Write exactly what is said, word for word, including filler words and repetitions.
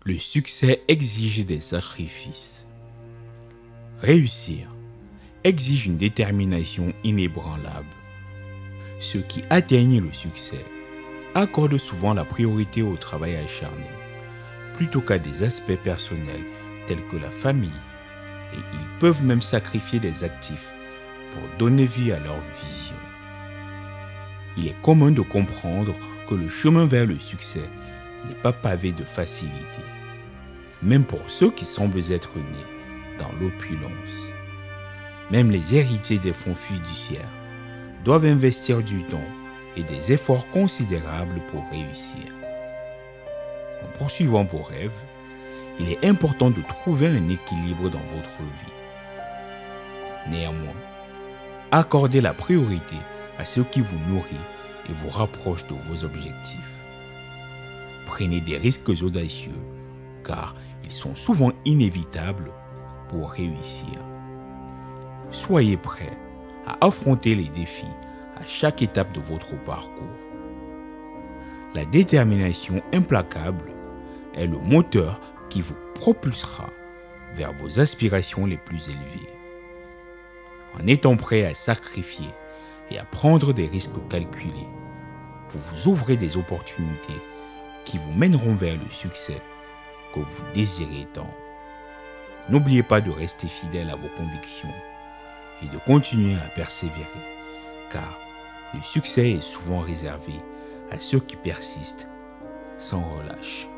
Le succès exige des sacrifices. Réussir exige une détermination inébranlable. Ceux qui atteignent le succès accordent souvent la priorité au travail acharné, plutôt qu'à des aspects personnels tels que la famille, et ils peuvent même sacrifier des actifs pour donner vie à leur vision. Il est commun de comprendre que le chemin vers le succès n'est pas pavé de facilité, même pour ceux qui semblent être nés dans l'opulence. Même les héritiers des fonds fiduciaires doivent investir du temps et des efforts considérables pour réussir. En poursuivant vos rêves, il est important de trouver un équilibre dans votre vie. Néanmoins, accordez la priorité à ce qui vous nourrit et vous rapproche de vos objectifs. Prenez des risques audacieux, car ils sont souvent inévitables pour réussir. Soyez prêts à affronter les défis à chaque étape de votre parcours. La détermination implacable est le moteur qui vous propulsera vers vos aspirations les plus élevées. En étant prêt à sacrifier et à prendre des risques calculés, vous vous ouvrez des opportunités qui vous mèneront vers le succès que vous désirez tant. N'oubliez pas de rester fidèle à vos convictions et de continuer à persévérer, car le succès est souvent réservé à ceux qui persistent sans relâche.